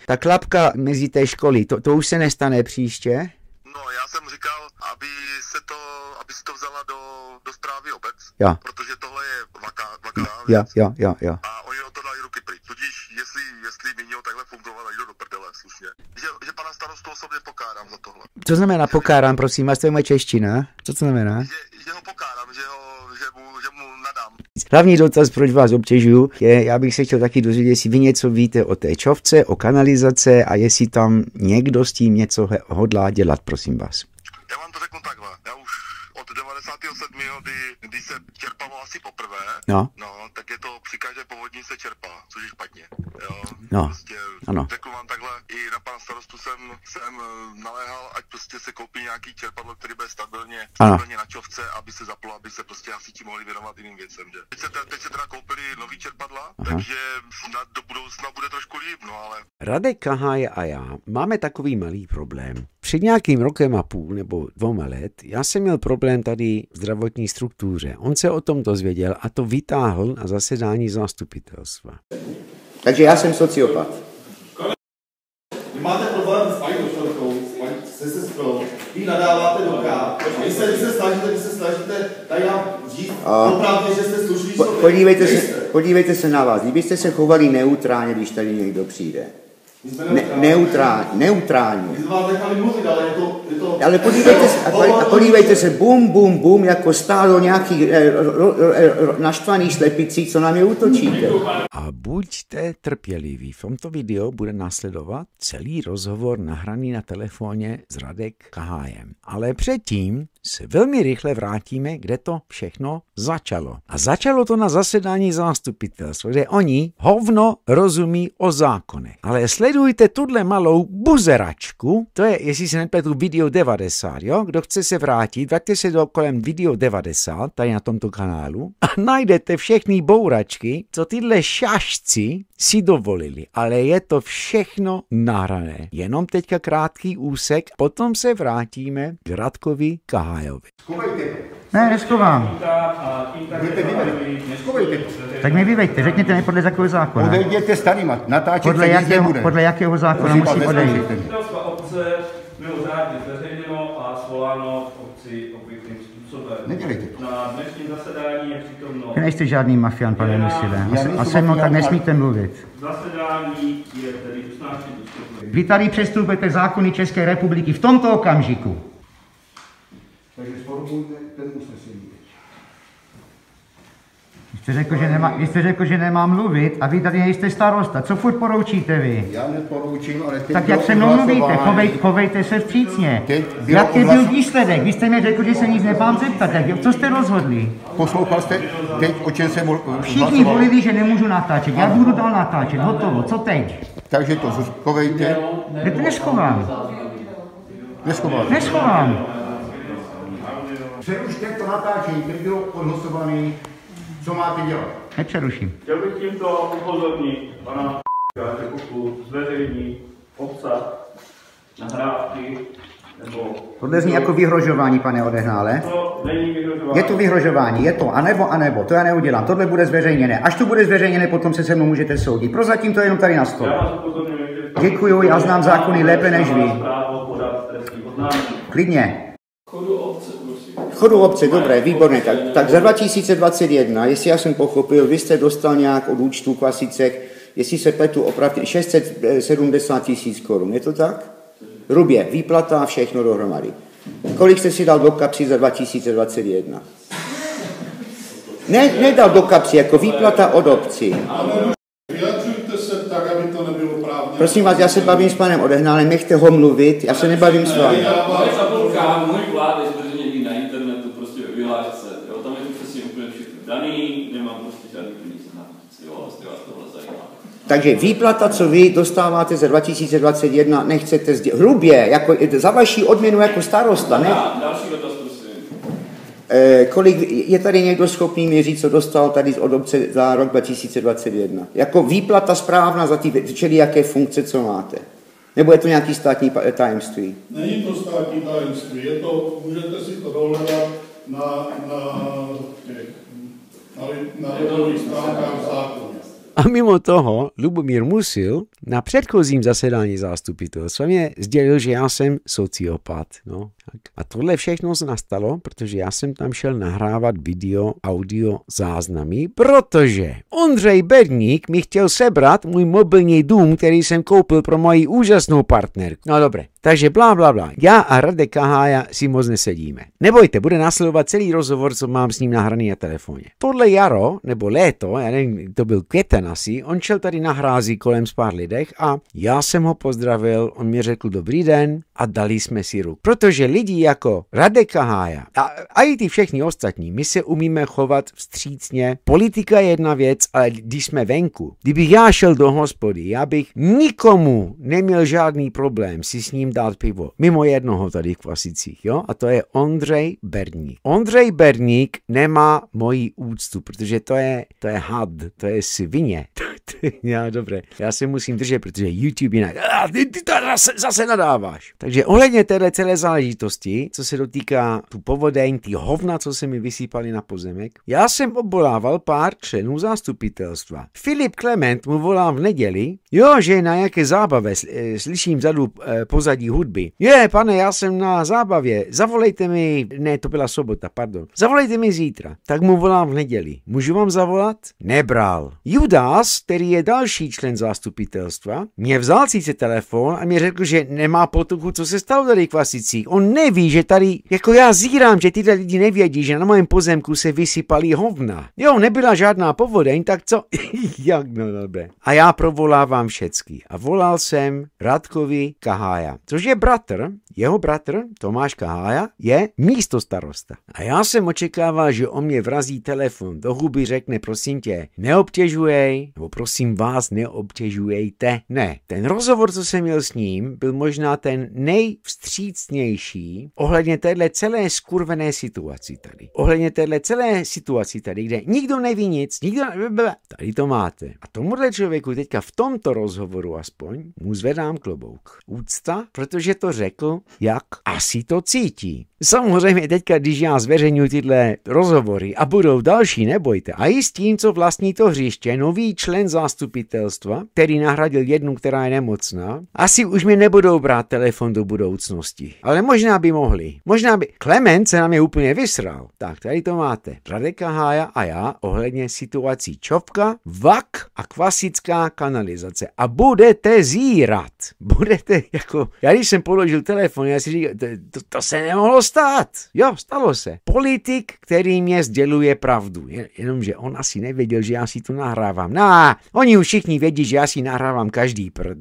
ta klapka mezi té školy, to už se nestane příště? No, já jsem říkal, aby si to vzala do správy obec, jo. Protože tohle je vaká Jo. A oni o to dají ruky pryč. Tudíž, jestli by mělo takhle fungovat, jdu do prdele, slušně. Že pana starostu osobně pokárám za tohle. Co znamená pokárám, prosím vás, to je moje čeština? Co to znamená? Že ho pokárám, že mu nadám. Hlavní dotaz, proč vás obtěžuju, je, já bych se chtěl taky dozvědět, jestli vy něco víte o té čovce, o kanalizace a jestli tam někdo s tím něco hodlá dělat, prosím vás. Já vám to řeknu takhle. Já už od 97. kdy se čerpalo asi poprvé, no, tak je to při každé povodní se čerpá, což je špatně. Jo? No, prostě ano. Řeknu vám takhle, i na pana starostu jsem naléhal, ať prostě se koupí nějaký čerpadlo, který bude stabilně na čovce, aby se zaplo, aby se prostě hasiči mohli věnovat jiným věcem. Že? Teď se teda koupili nový čerpadla, takže snad do budoucna bude trošku líp, no ale... Radek Kaháje a já máme takový malý problém. Před nějakým rokem a půl nebo 2 let já jsem měl problém tady v zdravotní struktuře. On se o tom dozvěděl a to vytáhl na zasedání zastupitelstva. Takže já jsem sociopat. Vy máte problém s paní doktorkou, se sestrou, vy nadáváte do krát. Vy se snažíte tady nám říct opravdu, že jste slušný člověk. Podívejte se na vás. Kdybyste se chovali neutrálně, když tady někdo přijde. Neutrálně. My jsme vás nechali mluvit, ale je to... Ale podívejte se, bum, jako stálo nějaký naštvaný slepicí, co na mě útočíte. A buďte trpěliví. V tomto videu bude následovat celý rozhovor nahraný na telefoně s Radek Kahájem. Ale předtím se velmi rychle vrátíme, kde to všechno začalo. A začalo to na zasedání zastupitelstva, kde oni hovno rozumí o zákonech. Ale sledujte tuhle malou buzeračku, to je, jestli se nepletu, video 90, jo? Kdo chce se vrátit, vraťte se do kolem video 90, tady na tomto kanálu, a najdete všechny bouračky, co tyhle šašci si dovolili. Ale je to všechno nahrané. Jenom teďka krátký úsek, potom se vrátíme k Radkovi Kahájovi. Ne, neschovám. Tak mi vyveďte, řekněte mi podle jakého zákona. Odejděte s tady, natáčet se nic nebude. Podle jakého zákona musím odejít? Zastupitelstva obce bylo řádně zveřejněno a svoláno v obci obvyklým způsobem. Nedělejte to. Na dnešním zasedání je přítomno... Vy nejste žádný mafián, pane Musile. A se mnou tak nesmíte mluvit. Zasedání je tedy usnášení dostupné. Vy tady přestupujete zákony České republiky v tomto okamžiku. Takže sformulujte ten usnesení. Vy jste řekl, že nemám mluvit a vy tady nejste starosta. Co furt poroučíte vy? Já neporoučím, ale teď tak jak se mnou mluvíte, chovejte se vstřícně. Jaký byl výsledek? Vy jste mi řekl, že se nic nemám zeptat. Co jste rozhodli? Poslouchal jste teď, o čem jsem Všichni volili, že nemůžu natáčet. Já budu dál natáčet. Hotovo. Co teď? Takže to chovejte. Já to neschovám. Neschovám. Přerušte to natáčení, který bylo odhlasovaný. Co máte dělat? Nepřeruším. Chtěl bych tímto upozornit pana že pokud zveřejní obsah nahrávky nebo... Tohle zní jako vyhrožování, pane Odehnále. To není vyhrožování. Je to vyhrožování, je to, anebo, to já neudělám. Tohle bude zveřejněné. Až to bude zveřejněné, potom se mnou můžete soudit. Prozatím to je jenom tady na stole. Děkuju, já znám zákony lépe než vy. Klidně. Chodu obce, dobré, výborné. Tak za 2021, jestli já jsem pochopil, vy jste dostal nějak od účtu Klasicek, jestli se pletu opravdu, 670 000 korun, je to tak? Hrubě, výplata a všechno dohromady. Kolik jste si dal do kapsy za 2021? Nedal do kapsy, jako výplata od obci. Vyjadřujte se tak, aby to nebylo právně. Prosím vás, já se bavím s panem Odehnálem, nechte ho mluvit, já se nebavím s vámi. Můj vlád je zveřejněný na internetu, prostě ve vyhlášce, jo, tam je to přesně úplně všechno daný, nemám prostě žádný peníze na nic, jo, jestli vás tohle zajímá. Takže výplata, co vy dostáváte za 2021, nechcete hrubě, jako za vaši odměnu jako starosta, ne? Další dotaz, prosím. Kolik je tady někdo schopný mi říct, co dostal tady od obce za rok 2021? Jako výplata správná za ty jaké funkce, co máte? Nebo je to nějaký státní tajemství? Není to státní tajemství, je to, můžete si to dohledat na webových stránkách v zákoně. A mimo toho Lubomír Musil na předchozím zasedání zástupitelstva mě sdělil, že já jsem sociopat. No. A tohle všechno se nastalo, protože já jsem tam šel nahrávat video, audio záznamy, protože Ondřej Berník mi chtěl sebrat můj mobilní dům, který jsem koupil pro moji úžasnou partnerku. No dobré, takže blá, blá, blá. Já a Radek Kahája si moc nesedíme. Nebojte, bude následovat celý rozhovor, co mám s ním nahraný na telefoně. Tohle jaro, nebo léto, já nevím, to byl květen asi, on šel tady na hrází kolem s pár lidech a já jsem ho pozdravil, on mi řekl dobrý den a dali jsme si ruku. Protože lidi jako Radek Kahája a i ty všechny ostatní, my se umíme chovat vstřícně. Politika je jedna věc, ale když jsme venku, kdybych já šel do hospody, já bych nikomu neměl žádný problém si s ním dát pivo. Mimo jednoho tady v Kvasicích, jo? A to je Ondřej Berník. Ondřej Berník nemá moji úctu, protože to je had, to je svině. Já, dobré, já se musím držet, protože YouTube jinak. Ty to zase nadáváš. Takže ohledně téhle celé záležitosti, co se dotýká tu povodeň, ty hovna, co se mi vysypali na pozemek, já jsem obvolával pár členů zástupitelstva. Filip Klement mu volal v neděli, jo, že na jaké zábavě, slyším vzadu pozadí hudby. Pane, já jsem na zábavě, zavolejte mi, ne, to byla sobota, pardon, zavolejte mi zítra. Tak mu volám v neděli. Můžu vám zavolat? Nebral. Judas, který je další člen zástupitelstva, mě vzal sice telefon a mi řekl, že nemá potuchu, co se stalo tady v Kvasicích. On neví, že tady, jako já zírám, že tyhle lidi nevědí, že na mém pozemku se vysypali hovna. Jo, nebyla žádná povodeň, tak co? Jak no dobré. A já provolávám všecky. A volal jsem Radkovi Kahája, což je bratr, jeho bratr, Tomáš Kahája, je místostarosta. A já jsem očekával, že on mě vrazí telefon do huby, řekne, prosím tě, neobtěžujej, nebo prosím vás, neobtěžujejte. Ne, ten rozhovor, co jsem měl s ním, byl možná ten nejvstřícnější ohledně téhle celé skurvené situaci tady. Ohledně téhle celé situaci tady, kde nikdo neví nic, tady to máte. A tomuhle člověku teďka v tomto rozhovoru aspoň mu zvedám klobouk. Úcta, protože to řekl, jak asi to cítí. Samozřejmě teďka, když já zveřejňuji tyhle rozhovory a budou další, nebojte. A i s tím, co vlastní to hřiště, nový člen zástupitelstva, který nahradil jednu, která je nemocná, asi už mi nebudou brát telefon do budoucnosti. Ale možná by mohli. Možná by. Klement se na mě úplně vysral. Tak, tady to máte. Radek Kahája a já ohledně situací Čopka, VAK a Kvasická kanalizace. A budete zírat. Budete jako... Já když jsem položil telefon, já si říkal, to se nemohlo stát. Jo, stalo se. Politik, který mě sděluje pravdu. Jenomže on asi nevěděl, že já si to nahrávám. Oni už všichni vědí, že já si nahrávám každý prd.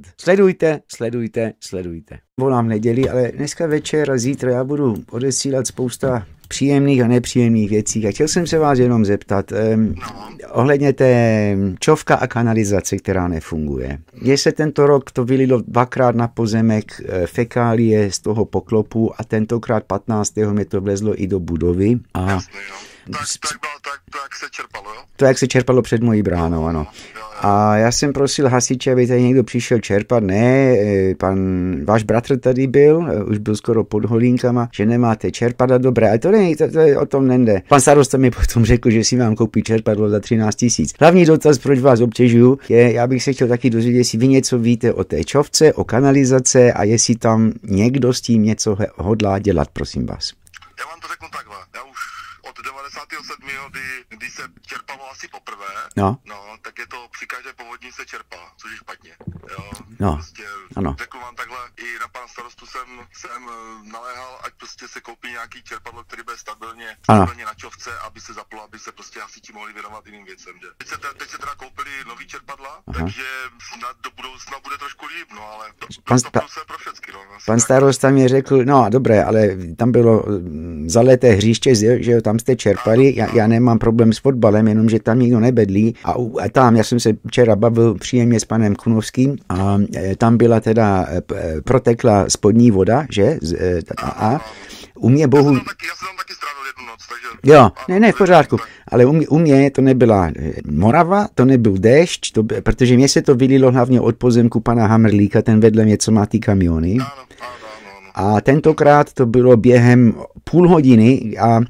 Sledujte. Volám v neděli, ale dneska večer a zítra já budu odesílat spousta příjemných a nepříjemných věcí. A chtěl jsem se vás jenom zeptat ohledně té čovka a kanalizace, která nefunguje. Je se tento rok to vylilo dvakrát na pozemek fekálie z toho poklopu a tentokrát 15. mi to vlezlo i do budovy. A jasný, jo. To, jak se čerpalo, jo? To, jak se čerpalo před mojí bránou, ano. A já jsem prosil hasiče, aby tady někdo přišel čerpat. Ne, váš bratr tady byl, už byl skoro pod holínkama, že nemáte čerpadla, dobré, ale to o tom nejde. Pan starosta mi potom řekl, že si mám koupit čerpadlo za 13 000. Hlavní dotaz, proč vás obtěžuju, je, já bych se chtěl taky dozvědět, jestli vy něco víte o té čovce, o kanalizace a jestli tam někdo s tím něco hodlá dělat, prosím vás. Já vám to řeknu takhle. Já už od 97. kdy se čerpalo asi poprvé, no, tak je to při každé povodní se čerpá, což je špatně. Jo? No, prostě ano. Řekl vám takhle, i na pana starostu jsem naléhal, ať prostě se koupí nějaký čerpadlo, který bude stabilně na čovce, aby se zaplo, aby se prostě hasiči mohli věnovat jiným věcem. Že? Teď se teda koupili nový čerpadla, takže do budoucna bude trošku líp, no ale to je pro všecky. No, pan starosta mi řekl, no dobré, ale tam bylo zaleté hřiště, že tam jste čerpali, já nemám problém s fotbalem, jenomže tam nikdo nebedlí a tam, já jsem se včera bavil příjemně s panem Kunovským a tam byla teda protekla spodní voda, že? A u mě bohu... Já jsem tam taky strávil jednu noc, takže... Jo, ne, v pořádku, ale u mě to nebyla Morava, to nebyl déšť, protože mě se to vylilo hlavně od pozemku pana Hamrlíka, ten vedle mě, co má ty kamiony. A tentokrát to bylo během půl hodiny a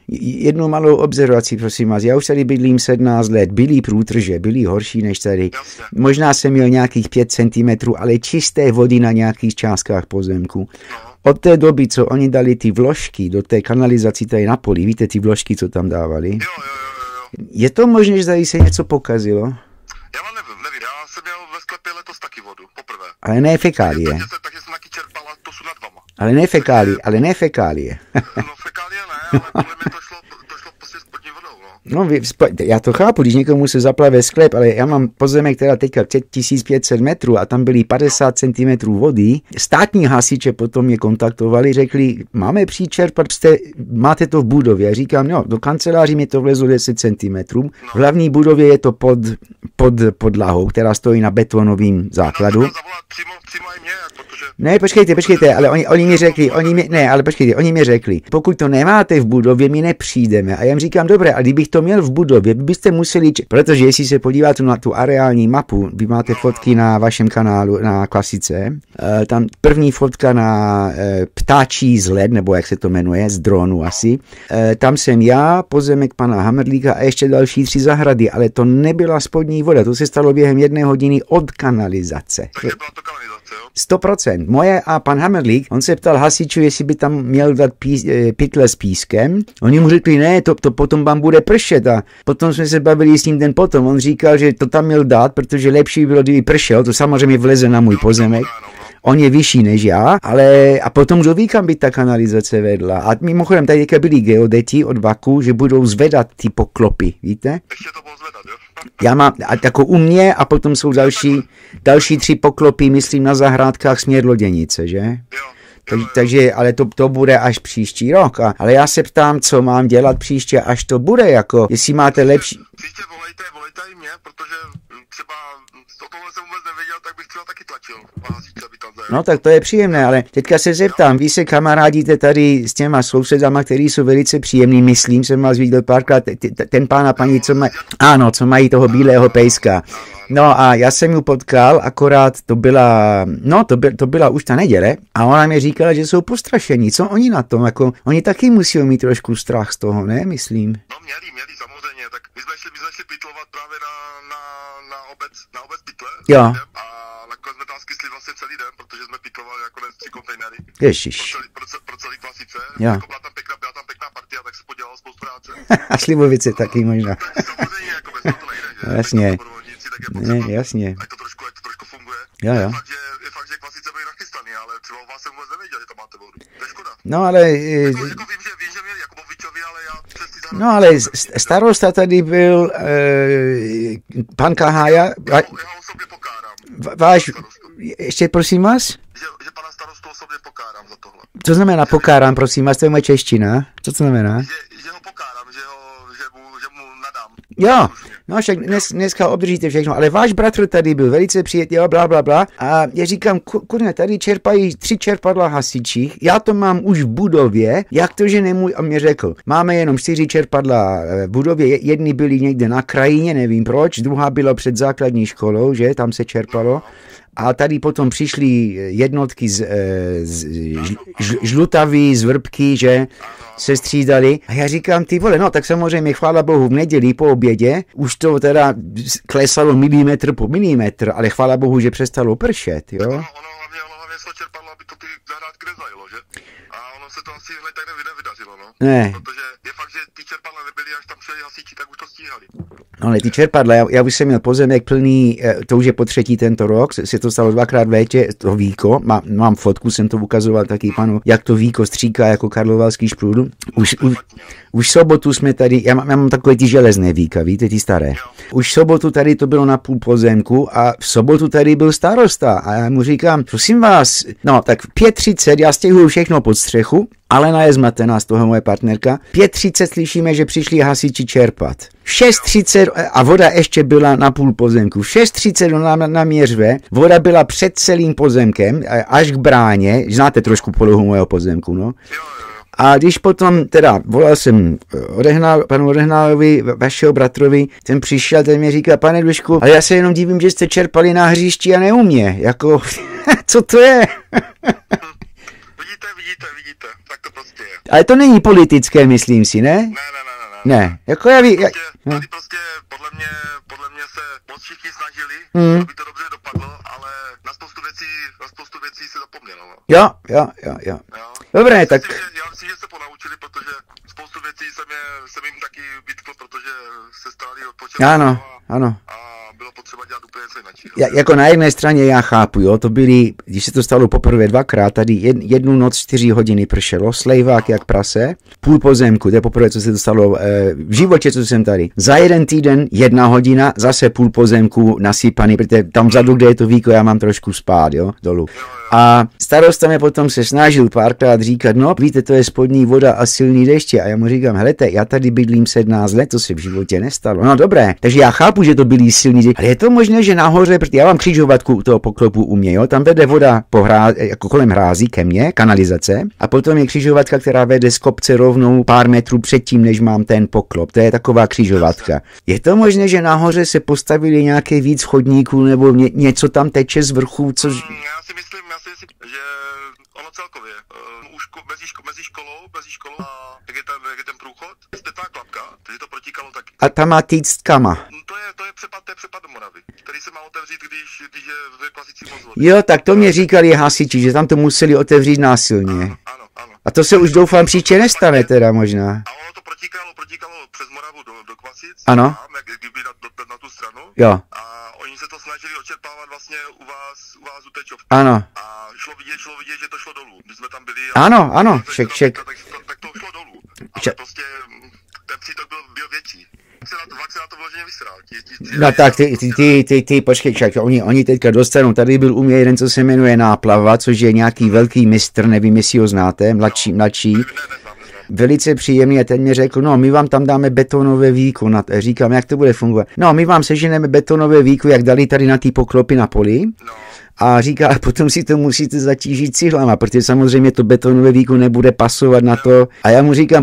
jednu malou observaci, prosím vás. Já už tady bydlím 17 let. Byly průtrže, byly horší než tady. Jasně. Možná jsem měl nějakých 5 cm, ale čisté vody na nějakých částkách pozemku. Od té doby, co oni dali ty vložky do té kanalizaci tady na poli, víte ty vložky, co tam dávali? Jo. Je to možné, že tady se něco pokazilo? Já nevím. Já jsem měl ve sklepě letos taky vodu, poprvé. Ale ne fekálie. Takže jsem taky čerpal, to jsou nad vama. Ale ne fekálie. No fekálie ne, ale podle mě to šlo prostě spodní vodou, no. No, já to chápu, když někomu se zaplave sklep, ale já mám pozemek teda teďka 1500 metrů a tam byly 50 cm vody. Státní hasiče potom mě kontaktovali, řekli, máme příčerpat, máte to v budově. Já říkám, no, do kanceláří mi to vlezlo 10 cm. V hlavní budově je to pod podlahou, která stojí na betonovém základu. Ne, počkejte, ale oni mi řekli, pokud to nemáte v budově, my nepřijdeme. A já jim říkám, dobré, a kdybych to měl v budově, byste museli, protože jestli se podíváte na tu areální mapu, vy máte fotky na vašem kanálu, na Klasice, tam první fotka na ptáčí vzhled, nebo jak se to jmenuje, z dronu asi, tam jsem já, pozemek pana Hammerlíka a ještě další 3 zahrady, ale to nebyla spodní voda, to se stalo během 1 hodiny od kanalizace. Takže byla to kanalizace, jo? 100%. Moje a pan Hammerlík, on se ptal hasičů, jestli by tam měl dát pytle s pískem. Oni mu řekli, ne, to potom vám bude pršet. A potom jsme se bavili s ním den potom. On říkal, že to tam měl dát, protože lepší bylo, kdyby pršel. To samozřejmě vleze na můj pozemek. On je vyšší než já, ale a potom kdo ví, kam by ta kanalizace vedla. A mimochodem tady byli geodeti od VAKu, že budou zvedat ty poklopy, víte? Ještě to bylo zvedat, jo? Já mám jako u mě a potom jsou další 3 poklopy, myslím, na zahrádkách směr Loděnice, že? Jo. Takže, ale to bude až příští rok. Ale já se ptám, co mám dělat příště, až to bude, jako, jestli máte lepší... Příště volejte i mě, protože třeba o tohle jsem vůbec nevěděl, tak bych třeba taky tlačil. No tak to je příjemné, ale teďka se zeptám, vy se kamarádíte tady s těma sousedama, který jsou velice příjemný, myslím, jsem vás viděl párkrát, ten pán a paní, co mají toho bílého pejska. No a já jsem ju potkal, akorát to byla už ta neděle a ona mi říkala, že jsou postrašení. Co oni na tom? Jako, oni taky musí mít trošku strach z toho, ne? Myslím. No měli samozřejmě, tak my jsme šli pytlovat právě na obec pytle. Jo. A nakonec jsme tam skysli vlastně celý den, protože jsme pytlovali nakonec 3 kontejnery. Ježiš. Pro celý Klasice. Jo. Jako byla tam pěkná partia, tak se podělalo spoustu práce. A Slivovice taky možná. Samozřejmě, jako bez toho to nejde, že? Jasně. Ne, jasně. Ať to trošku funguje. Jo. Je fakt, že Klasice byly nachystaný, ale třeba u vás jsem vůbec nevěděl, že tam máte vodu. To je škoda. No ale... Jako vím, že měli Jakubovičovi, ale já přes ty No ale starosta tady byl pan Kahája. Já ho osobně pokárám. Váš... Ještě prosím vás? Že pana starostu osobně pokárám za tohle. Co znamená pokárám, prosím vás? To je moje čeština. Co to znamená? Že ho pokárám, že mu nadám. Jo, no však dneska obdržíte všechno, ale váš bratr tady byl velice přijetný, bla. A já říkám, kurně, tady čerpají 3 čerpadla hasičích, já to mám už v budově, jak to, že nemůžu, a mě řekl, máme jenom 4 čerpadla v budově, jedny byly někde na krajině, nevím proč, druhá byla před základní školou, že, tam se čerpalo. A tady potom přišly jednotky z Žlutavy, z Vrbky, že se střídali. A já říkám, ty vole, no tak samozřejmě chvála Bohu v neděli po obědě, už to teda klesalo milimetr po milimetr, ale chvála Bohu, že přestalo pršet, jo. Ono hlavně se čerpadlo, aby to ty zahrádky nezajilo, že? A ono se to asi hned tak nevydařilo, no. Ne. Protože je fakt, že ty čerpadla nebyly, až tam přijeli hasiči, tak už to stíhali. No ale ty čerpadla, já už jsem měl pozemek plný, to už je po 3. tento rok, se to stalo 2krát v létě, to víko, mám fotku, jsem to ukazoval taky panu, jak to víko stříká jako karlovarský šprůd. Už sobotu jsme tady, já mám takové ty železné víka, víte, ty staré. Už sobotu tady to bylo na půl pozemku a v sobotu tady byl starosta a já mu říkám, prosím vás, no tak 5:30, já stěhuju všechno pod střechu, Alena je zmatená z toho, moje partnerka. 5:30 slyšíme, že přišli hasiči čerpat. 6:30 a voda ještě byla na půl pozemku. 6:30 na Měřve, voda byla před celým pozemkem, až k bráně, znáte trošku polohu mého pozemku, no. A když potom, teda volal jsem panu Odehnálovi, vašeho bratrovi, ten přišel, ten mi říká, pane Dušku, ale já se jenom divím, že jste čerpali na hřišti a ne u mě, jako, co to je? Vidíte, tak to prostě. Ale to není politické, myslím si, ne? Ne, jako já ví... Tady prostě podle mě se moc všichni snažili, aby to dobře dopadlo, ale na spoustu věcí se zapomnělo. No. Jo. Dobré, tak... Já myslím, že se ponaučili, protože spoustu věcí jsem jim taky vytkl, protože se starali o počet. Ano. A bylo potřeba dělat úplně něco jinak. Jako na jedné straně já chápu, jo, to byly, když se to stalo poprvé dvakrát, tady jednu noc 4 hodiny pršelo, slejvák jak prase, půl pozemku, to je poprvé, co se to stalo v životě, co jsem tady. Za 1 týden 1 hodina, zase půl pozemku nasypaný, protože tam vzadu, kde je to víko, já mám trošku spát, jo, dolů. A starosta mě potom se snažil párkrát říkat, no, víte, to je spodní voda a silný deště. A já mu říkám, helejte, já tady bydlím 17 let, to se v životě nestalo. No dobré, takže já chápu, že to byly silný deště, ale je to možné, že nahoře, protože já mám křižovatku u toho poklopu u mě, jo, tam vede voda jako kolem hrází ke mně, kanalizace, a potom je křižovatka, která vede z kopce rovnou pár metrů předtím, než mám ten poklop. To je taková křižovatka. Je to možné, že nahoře se postavili nějaké víc chodníků nebo něco tam teče z vrchu, což... Já si myslím, že ono celkově, mezi školou a jak je ten průchod, jste ta klapka, takže to protíkalo taky. A tam má týct kama. To je přepad do Moravy, který se má otevřít, když je klasický moc vody. Jo, tak to mě říkali hasiči, že tam to museli otevřít násilně. Ano. A to se už doufám příště nestane teda možná. A ono to protíkalo přes Moravu do Kvasic. Ano. Kdyby na tu stranu. Jo. A oni se to snažili očerpávat vlastně u vás u Tečovky. Ano. A šlo vidět, že to šlo dolů. Když jsme tam byli. Ano, však. Tak to šlo dolů. Ale prostě ten přítok byl větší. Vlak se na to vloženě vysral. No tak ty, počkej, však oni teďka dostanou, tady byl u mě jeden, co se jmenuje Náplava, což je nějaký velký mistr, nevím, jestli ho znáte, mladší. Velice příjemný a ten mi řekl, no my vám tam dáme betonové víko. Říkám, jak to bude fungovat? No my vám seženeme betonové víko, jak dali tady na ty poklopy na poli. A říká, a potom si to musíte zatížit cihlama, protože samozřejmě to betonové víko nebude pasovat na to. A já mu říkám,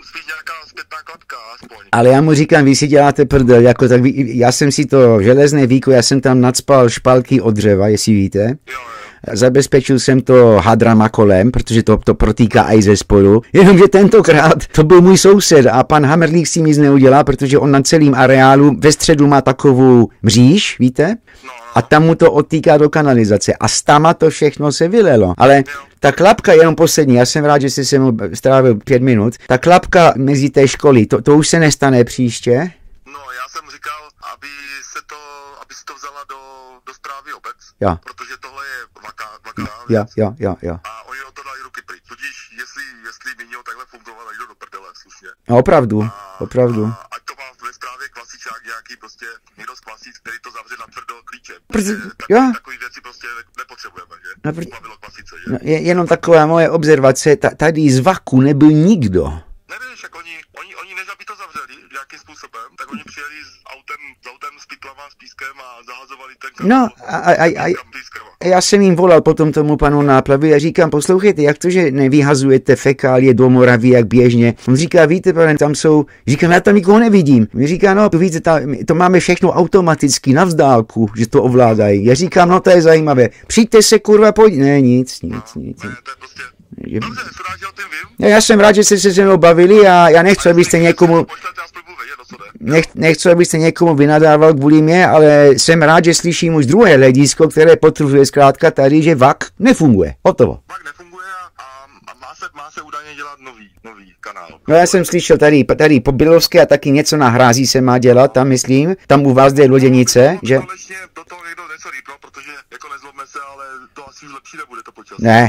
ale já mu říkám, vy si děláte prdel, jako tak já jsem si to železné víko, já jsem tam nacpal špalky od dřeva, jestli víte. Zabezpečil jsem to hadrama kolem, protože to protýká i ze spodu. Jenomže tentokrát to byl můj soused a pan Hamerlík si nic neudělá, protože on na celém areálu ve středu má takovou mříž, víte? A tam mu to odtýká do kanalizace. A s tama to všechno se vylelo. Ale ta klapka, jenom poslední, já jsem rád, že jsi se mu strávil 5 minut, ta klapka mezi té školy, to už se nestane příště? No, já jsem říkal, aby se to vzala do správy obec, jo. Protože tohle je vaká Jo. A oni o to dali ruky pryč. Tudíž, jestli mělo takhle fungovat, tak jdu do prdele, slušně. No, opravdu. A ať to má ve správě Kvasičák nějaký prostě někdo z Kvasic, který to zavře natvrdo klíčem. Takový věci prostě nepotřebujeme, že? Bavilo Kvasice, že? No, jenom taková moje observace, tady z vaku nebyl nikdo. Nevíš, jak oni než aby to zavřeli nějakým způsobem, tak oni přijeli s autem s pytlama, s pískem a zahazovali ten kanál. No, a já jsem jim volal potom tomu panu Náplavy a říkám, poslouchejte, jak to, že nevyhazujete fekálie do Moravy jak běžně? On říká, víte, pane, tam jsou, říkám, já tam nikoho nevidím. On říká, no, víte, to máme všechno automaticky, navzdálku, že to ovládají. Já říkám, no, to je zajímavé. Přijďte se, kurva, pojď. Ne, nic. Ne, to je prostě... Dobře, jsem rád, že o tím vím. Já jsem rád, že jste se mnou bavili a já nechci, abyste někomu... Nechci, abyste někomu vynadával kvůli mě, ale jsem rád, že slyším už druhé hledisko, které potvrzuje zkrátka tady, že VAK nefunguje. Hotovo. VAK nefunguje a má se údajně dělat nový kanál. No já jsem slyšel tady po Bělovské a taky něco na Hrází se má dělat, tam myslím, tam u vás jde Loděnice, že? Do toho někdo něco rýplo, protože jako nezlobme se, ale to asi už lepší nebude to počasí. Ne.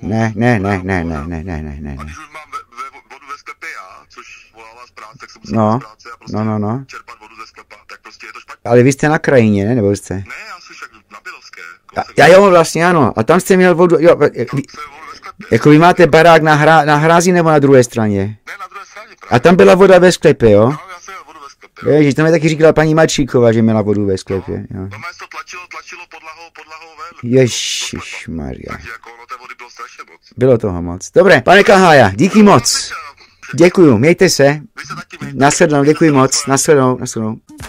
A když už mám vodu ve sklepě já, což volala z práce, tak jsem musel z práce a prostě čerpat vodu ze sklepa, tak prostě je to špatně. Ale vy jste na krajině, ne? Nebo jste? Ne, já jsem však na Bělovské. Já jo, vlastně ano. A tam jste měl vodu, jo. Jako vy máte barák na Hrází nebo na druhé straně? Ne, na druhé straně právě. A tam byla voda ve sklepě, jo? No, já jsem měl vodu ve sklepě. Ježiš, to mi taky říkala paní Mačíková, že měla vodu ve sklepě. No, to tlačilo podlahou ven. Ježišmarja. Takže jako ono té vody bylo strašně moc. Bylo toho moc. Dobré, pane Kahája, díky moc. Děkuju, mějte se. Vy se taky mějte. Naslednou, děkuji moc. Naslednou.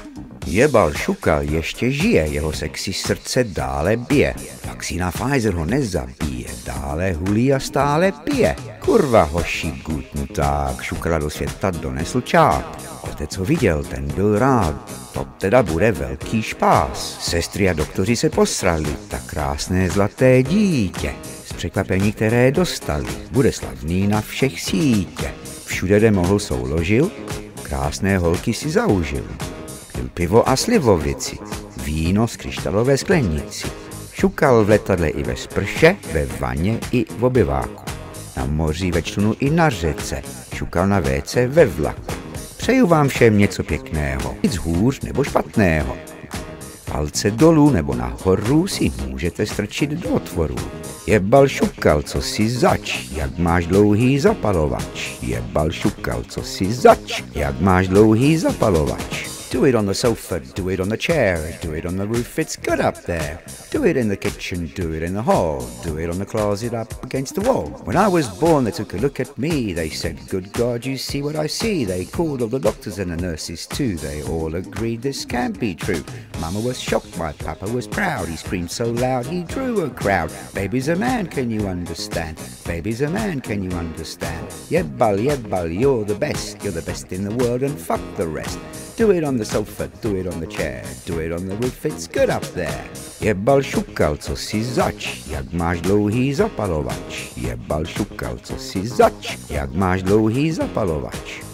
Jebal Šukal ještě žije, jeho sexy srdce dále bije. Vakcína Pfizer ho nezabíje, dále hulí a stále pije. Kurva hoši guten Tag, Šukala do světa donesl čáp. Otec, co viděl, ten byl rád, to teda bude velký špás. Sestry a doktoři se posrali, tak krásné zlaté dítě. Z překvapení, které dostali, bude slavný na všech sítě. Všude, kde mohl, souložil, krásné holky si zaužil. Pil pivo a slivovici, víno z kryštálové sklenici. Šukal v letadle i ve sprše, ve vaně i v obyváku. Na moři, ve člunu i na řece, šukal na WC ve vlaku. Přeju vám všem něco pěkného, nic hůř nebo špatného. Palce dolů nebo nahoru si můžete strčit do otvoru. Jebal Šukal, co si zač, jak máš dlouhý zapalovač. Jebal Šukal, co si zač, jak máš dlouhý zapalovač. Do it on the sofa, do it on the chair, do it on the roof, it's good up there. Do it in the kitchen, do it in the hall, do it on the closet up against the wall. When I was born, they took a look at me, they said, good God, you see what I see. They called all the doctors and the nurses too, they all agreed this can't be true. Mama was shocked, my papa was proud, he screamed so loud, he drew a crowd. Baby's a man, can you understand? Baby's a man, can you understand? Yebbal, yebbal, you're the best in the world and fuck the rest. Do it on the sofa, do it on the chair, do it on the roof, it's good up there. Jebal Šukal, co si zač, jak máš dlouhý zapalovač. Jebal Šukal, co si zač, jak máš dlouhý zapalovač.